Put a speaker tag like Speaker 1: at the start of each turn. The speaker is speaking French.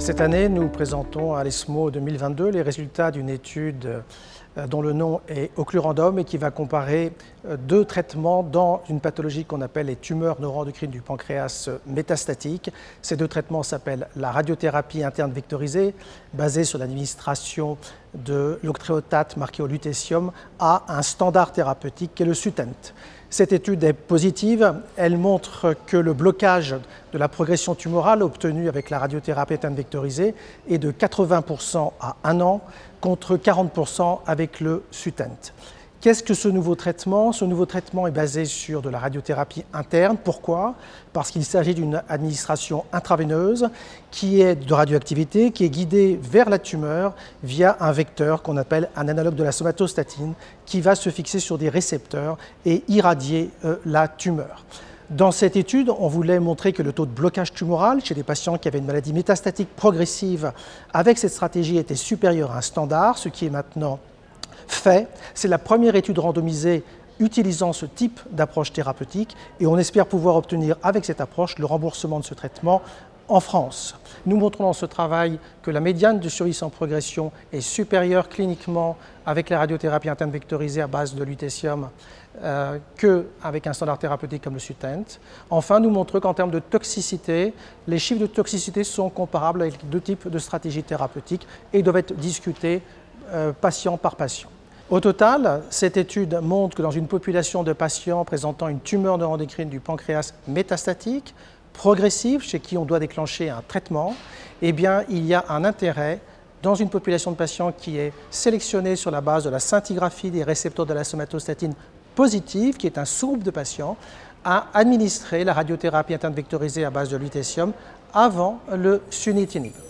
Speaker 1: Cette année, nous présentons à l'ESMO 2022 les résultats d'une étude dont le nom est Occlurandum et qui va comparer deux traitements dans une pathologie qu'on appelle les tumeurs neuroendocrines du pancréas métastatiques. Ces deux traitements s'appellent la radiothérapie interne vectorisée, basée sur l'administration de l'octréotate marqué au lutécium, à un standard thérapeutique qui est le Sutent. Cette étude est positive, elle montre que le blocage de la progression tumorale obtenu avec la radiothérapie interne vectorisée est de 80% à 1 an contre 40% avec le Sutent. Qu'est-ce que ce nouveau traitement? Ce nouveau traitement est basé sur de la radiothérapie interne. Pourquoi? Parce qu'il s'agit d'une administration intraveineuse qui est de radioactivité, qui est guidée vers la tumeur via un vecteur qu'on appelle un analogue de la somatostatine qui va se fixer sur des récepteurs et irradier la tumeur. Dans cette étude, on voulait montrer que le taux de blocage tumoral chez des patients qui avaient une maladie métastatique progressive avec cette stratégie était supérieur à un standard, ce qui est maintenant fait. C'est la première étude randomisée utilisant ce type d'approche thérapeutique et on espère pouvoir obtenir avec cette approche le remboursement de ce traitement en France. Nous montrons dans ce travail que la médiane de survie sans progression est supérieure cliniquement avec la radiothérapie interne vectorisée à base de lutécium qu'avec un standard thérapeutique comme le Sutent. Enfin, nous montrons qu'en termes de toxicité, les chiffres de toxicité sont comparables avec deux types de stratégies thérapeutiques et doivent être discutés patient par patient. Au total, cette étude montre que dans une population de patients présentant une tumeur neuroendocrine du pancréas métastatique, progressive, chez qui on doit déclencher un traitement, eh bien, il y a un intérêt dans une population de patients qui est sélectionnée sur la base de la scintigraphie des récepteurs de la somatostatine positive, qui est un sous-groupe de patients, à administrer la radiothérapie interne vectorisée à base de lutécium avant le sunitinib.